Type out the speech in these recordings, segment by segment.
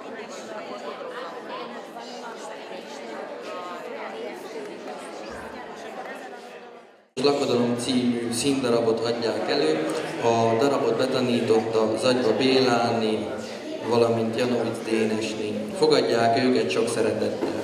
Lakodalom című színdarabot adják elő. A darabot betanította Zagyva Béláné, valamint Janovic Dénesné. Fogadják őket sok szeretettel!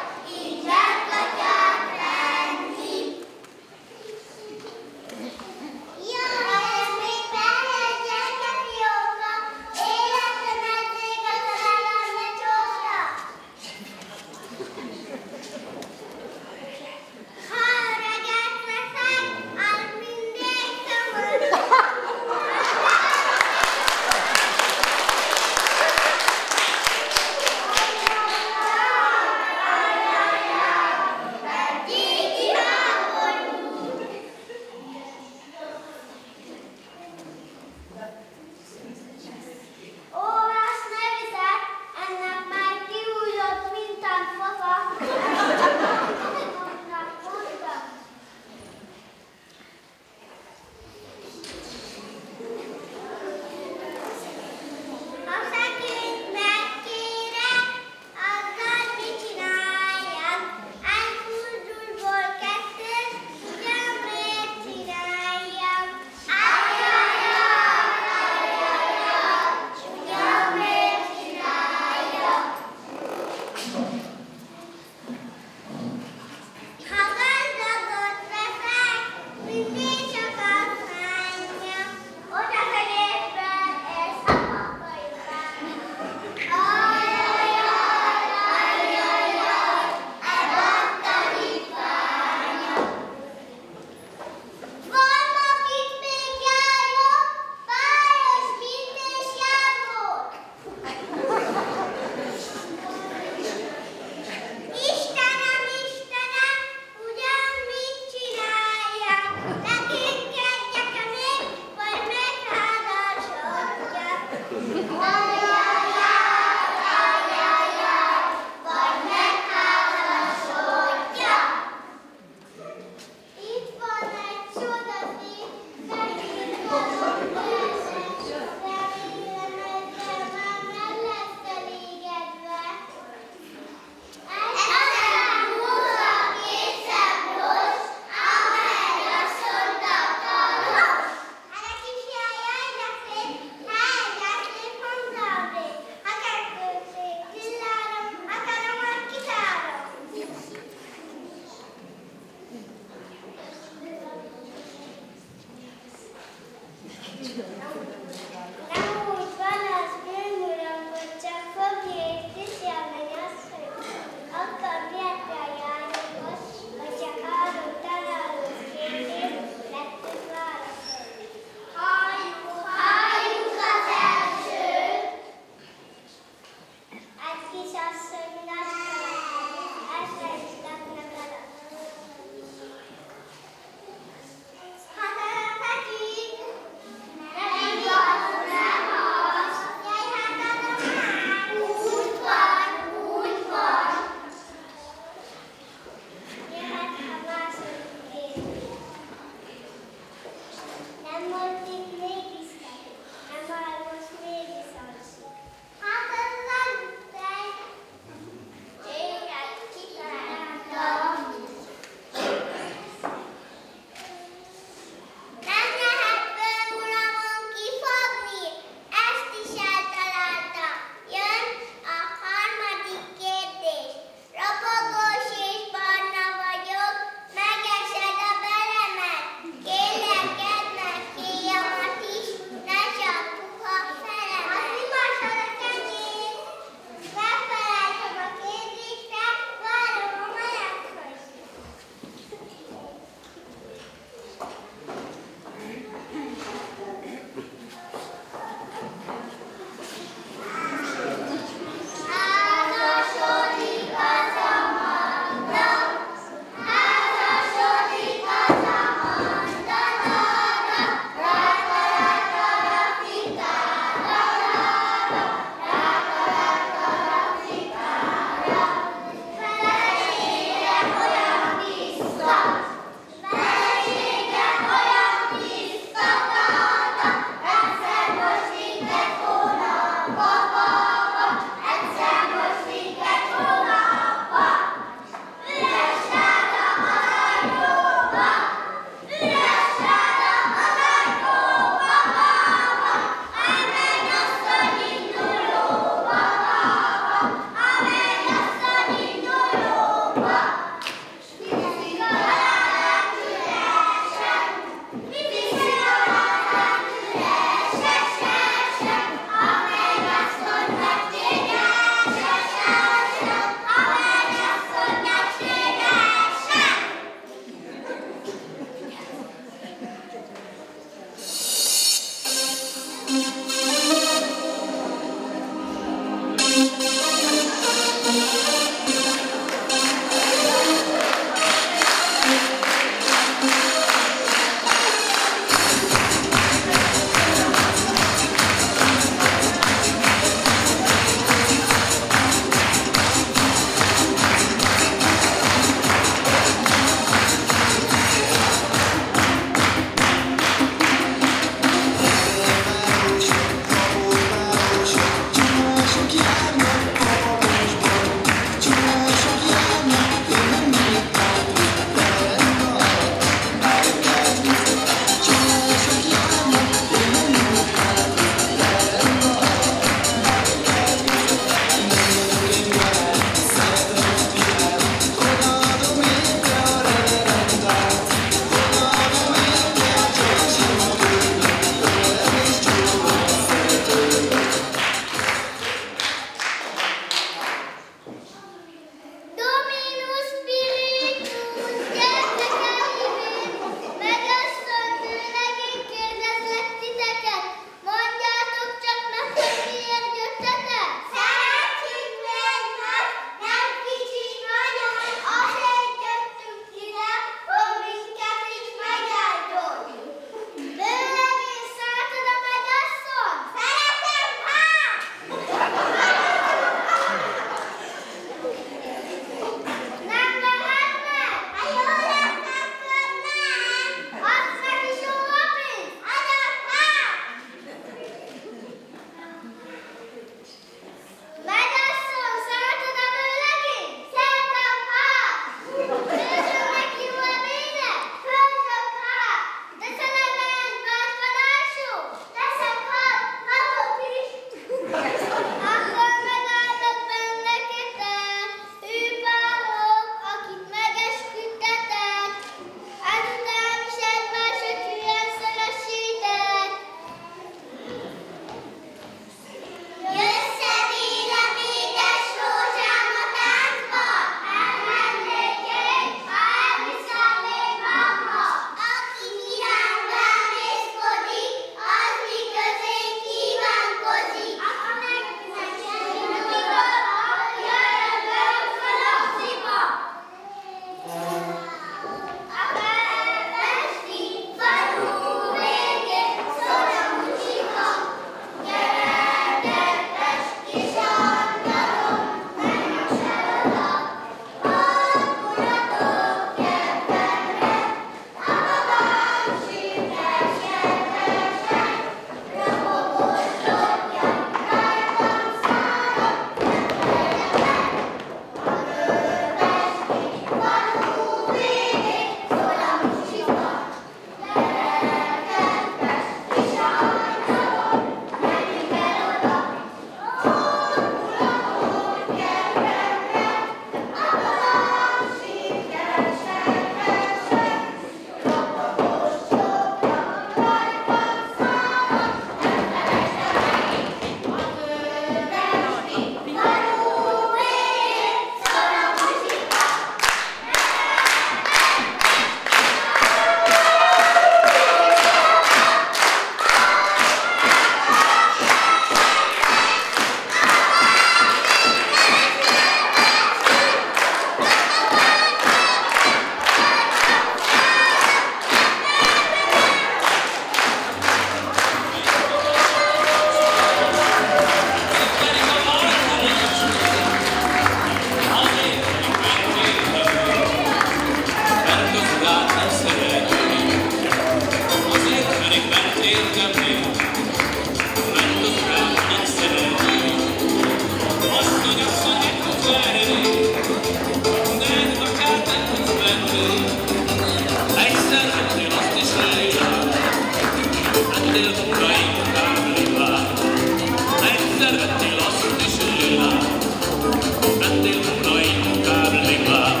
Szeretnél azt is élni, lettél volna inkább legább.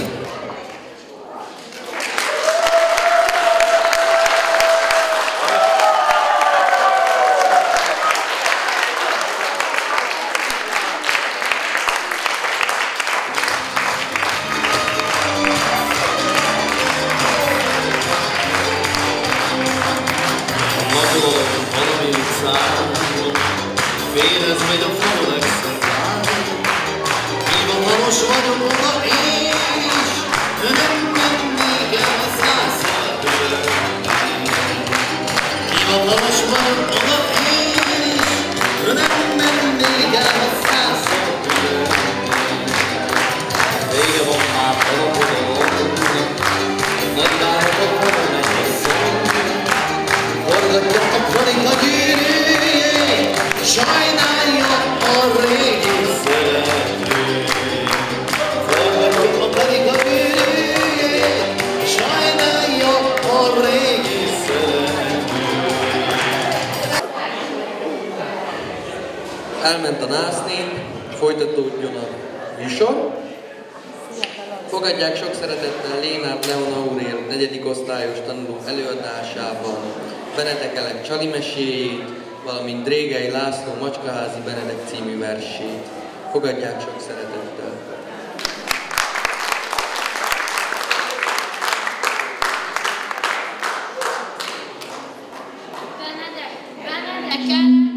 Valami számon, félez megy a falon egyszer várom. Hivatalos vagyok oda és nem mennék el 100-szor törni. Hivatalos vagyok oda és nem mennék el 100-szor törni. Vége van már alapodon, nagy várhatok falon egy szó. Forgatja a Kanika gyűrűjét, sajnálja a régi szeretőjét. Forgatja a Kanika gyűrűjét, sajnálja a régi szeretőjét. Elment a násznép, folytatódjon a műsor. Fogadják sok szeretettel Lénárd Leon Aurél 4. osztályos tanuló előadásában Benedek Elek Csali meséjét, valamint Drégei László Macskaházi Benedek című versét. Fogadják sok szeretettel! Benedek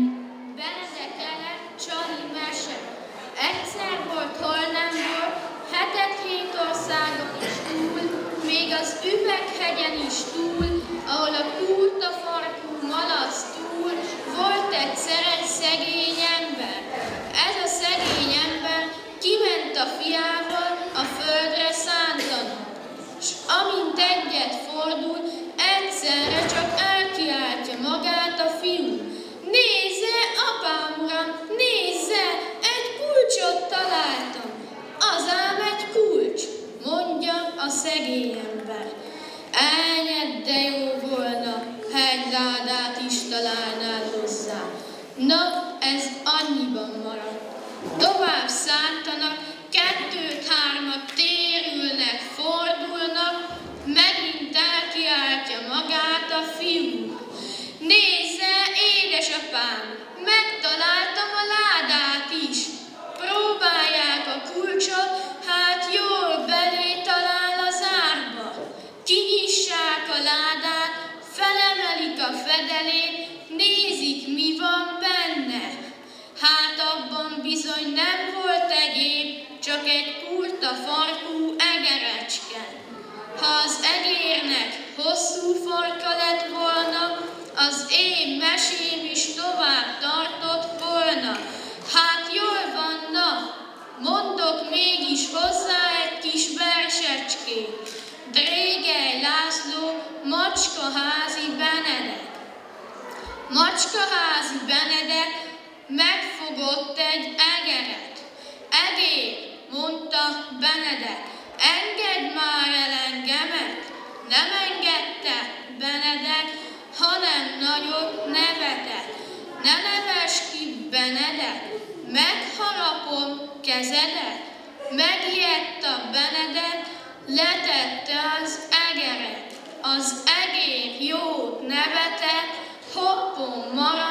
Elek Csali mese. Egyszer volt, hol nem volt, hetet 7 országon is túl, még az Üveghegyen is túl, ahol a kurtafarkú malac túl, volt egyszer egy szegény ember. Ez a szegény ember kiment a fiával a földre szántanak, s amint egyet fordul, egyszerre csak elkiáltja magát a fiú. Nézze, apám uram, nézze, egy kulcsot találtam. Az ám egy kulcs, mondja a szegény ember. Elnyed, de jó volna, ha egy ládát is találnál hozzá. Na, ez annyiban maradt. Tovább szántanak, 2-3-at térülnek, fordulnak, megint elkiáltja magát a fiú. Nézze, édesapám, megtaláltam a ládát is. Próbálják a kulcsot, hát jól belé talál az árba. Kinyissák a ládát, felemelik a fedelét, nézik, mi van benne. Hát abban bizony nem volt egyéb, csak egy kurtafarkú egerecske. Ha az egérnek hosszú farka lett volna, az én mesém is tovább tartott volna. Hát jól van, na, mondok mégis hozzá egy kis versecskét. Drégei László, Macskaházi Benedek. Macskaházi Benedek megfogott egy egeret. Egér, mondta Benedek, engedd már el engemet. Nem engedte Benedek, hanem nagyot nevetett. Ne nevess ki, Benedek, megharapom kezedet. Megijedt a Benedek, letette az egeret. Az egér jót nevetett, hoppon maradt,